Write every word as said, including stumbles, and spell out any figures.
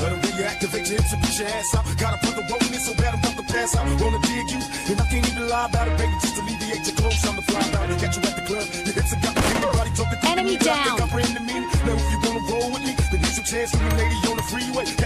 Let 'em reactivate your hips and push your ass out. Gotta put the roll in so bad I'm about to pass out. Wanna dig you, and I can't even lie about it, baby. Just alleviate your clothes, I'm the fly out. Catch you at the club, your hips have got me feeling. Body talking to Enemy me, down. I think I'm brand new. Now if you wanna roll with me, then here's some chance for me, lady, on the freeway.